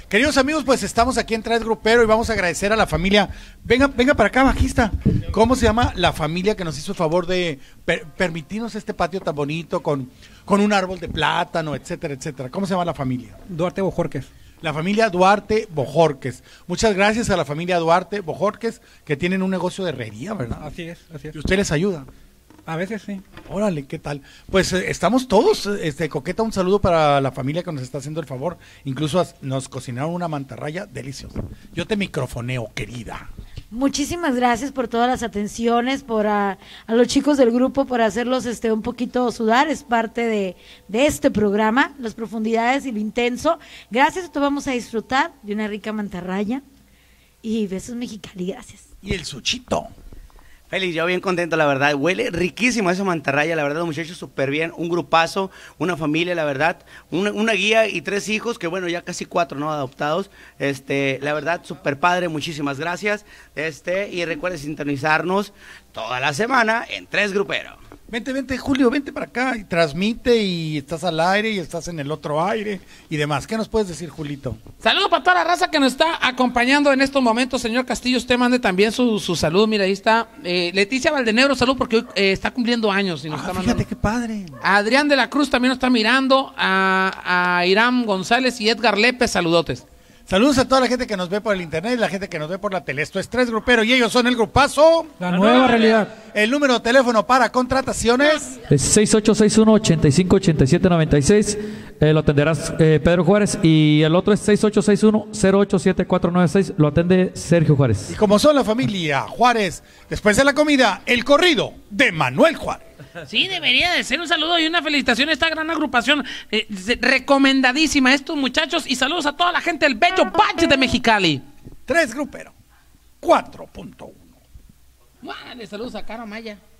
Queridos amigos, pues estamos aquí en Tres Grupero y vamos a agradecer a la familia. Venga para acá, bajista. ¿Cómo se llama la familia que nos hizo el favor de permitirnos este patio tan bonito con un árbol de plátano, etcétera, etcétera? ¿Cómo se llama la familia? Duarte Bojorques. La familia Duarte Bojorques. Muchas gracias a la familia Duarte Bojorques, que tienen un negocio de herrería, ¿verdad? Así es, así es. ¿Y usted les ayuda? A veces sí. Órale, ¿qué tal? Pues estamos todos, Coqueta, un saludo para la familia que nos está haciendo el favor. Incluso nos cocinaron una mantarraya deliciosa. Yo te microfoneo, querida. Muchísimas gracias por todas las atenciones, por a los chicos del grupo, por hacerlos un poquito sudar, es parte de este programa, las profundidades y lo intenso. Gracias, esto vamos a disfrutar de una rica mantarraya y besos Mexicali, gracias. Y el suchito. Félix, yo bien contento, la verdad, huele riquísimo esa mantarraya, la verdad, los muchachos súper bien, un grupazo, una familia, la verdad, una guía y 3 hijos, que bueno, ya casi 4, ¿no?, adoptados, la verdad, súper padre, muchísimas gracias, y recuerden sintonizarnos toda la semana en Tres Grupero. Vente, Julio, vente para acá y transmite y estás al aire y estás en el otro aire y demás. ¿Qué nos puedes decir, Julito? Saludos para toda la raza que nos está acompañando en estos momentos. Señor Castillo, usted mande también su salud. Mira, ahí está Leticia Valdenegro, salud porque hoy está cumpliendo años. Y nos está fíjate mandando. qué padre. Adrián de la Cruz también nos está mirando. A Irán González y Edgar Lepe, saludotes. Saludos a toda la gente que nos ve por el internet y la gente que nos ve por la tele. Esto es Tres Grupero y ellos son el grupazo. La nueva realidad. El número de teléfono para contrataciones es 6861-858796. Lo atenderás Pedro Juárez. Y el otro es 6861-087496. Lo atende Sergio Juárez. Y como son la familia Juárez, después de la comida, el corrido de Manuel Juárez. Sí, debería de ser un saludo y una felicitación a esta gran agrupación, recomendadísima a estos muchachos, y saludos a toda la gente del bello Valle de Mexicali. Tres Grupero 4.1. Vale, saludos a Caro Maya.